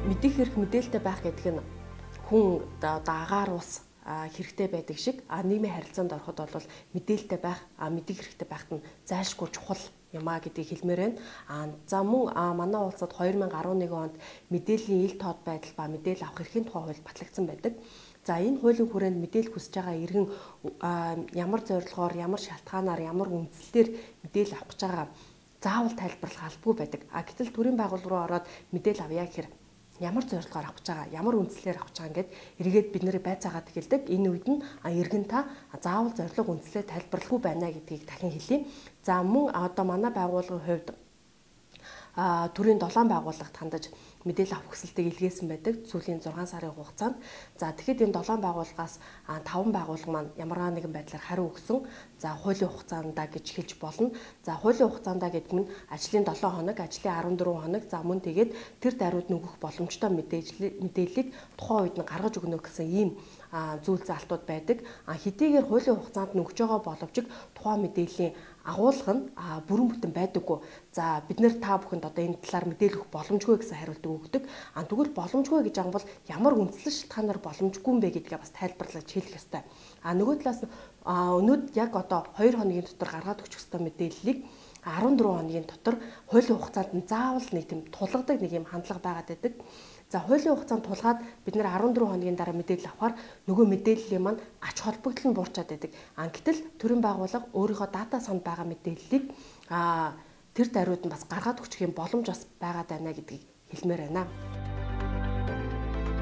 Мэдих хэрэг мэдээлэлтэй байх гэдэг нь хүн одоо агаар ус хэрэгтэй байдаг шиг нийгмийн харилцаанд ороход бол мэдээлэлтэй байх мэдих хэрэгтэй байхад нь зайлшгүй чухал юм гэдгийг хэлмээр байна. За мөн манай улсад 2011 онд мэдээллийн ил тод байдал ба мэдээлэл авах эрхийн тухай хууль батлагдсан байдаг. За энэ хуулийн хүрээнд мэдээлэл хүсэж байгаа иргэн ямар зорилгоор, ямар шалтгаанаар, ямар үндслээр мэдээлэл авах гэж байгаа заавал тайлбарлах албагүй байдаг. Гэтэл төрийн байгууллага руу ороод мэдээлэл авъя гэхээр ямар зорилгоор авах гэж байгаа, ямар үндслээр авах гэж байгаа ингээд эргээд бид нарыг байцаагаад хэлдэг. Энэ үед нь иргэн та заавал зорилго үндслээ тайлбарлахгүй байна гэдгийг дахин хэлье. За мөн одоо манай байгууллагын хувьд төрийн 7 байгууллагт хандаж мэдээлэл авах хүсэлтийг илгээсэн байдаг сүүлийн 6 сарын хугацаанд. За тэгэхэд энэ 7 байгууллагаас 5 байгууллага маань ямар нэгэн байдлаар хариу өгсөн. За хуулийн хугацаандаа гэж хэлж болно. За хуулийн хугацаандаа гэдэг нь ажлын 7 хоног, ажлын 14 хоног. За мөн тэгээд тэр даруйд нөгөх боломжтой мэдээллийг тухайн үед нь гаргаж өгнө гэсэн ийм зүйл заалтууд байдаг. Хэдийгээр хуулийн хугацаанд нөгж байгаа боловч тухайн мэдээллийн агуулга нь бүрэн бүтэн байдаггүй. За бид нэр та бүхэнд одоо энэ талаар мэдээлэл өгөх боломжгүй гэсэн хариулт өгдөг. Тэгвэл боломжгүй гэж байгаа бол ямар үндслэл шалтгаанаар боломжгүй юм бэ гэдгээ бас тайлбарлаж хэлэх ёстой. Нөгөө талаас өнөөдөр яг одоо 2 хоногийн дотор гаргаад өгчих ёстой мэдээллийг 14 хоногийн дотор хуулийн хугацаанд нь заавал нэг тийм тулгадаг нэг юм хандлага байгаад байдаг. За хуулийн хугацаанд тулгаад бид нэр 14 хоногийн дараа мэдээлэл авахаар нөгөө мэдээллийн маань ач холбогдол нь буурчаад байдаг. Гэтэл төрийн байгууллага өөрийнхөө дата санд байгаа мэдээллийг тэр даруйд нь бас гаргаад өгчих юм боломж бас байгаад байна гэдгийг хэлмээр байна.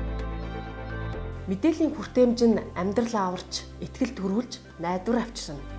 Мэдээллийн хүртээмж нь амьдрал аварч, итгэл төрүүлж, найдвар авчирна.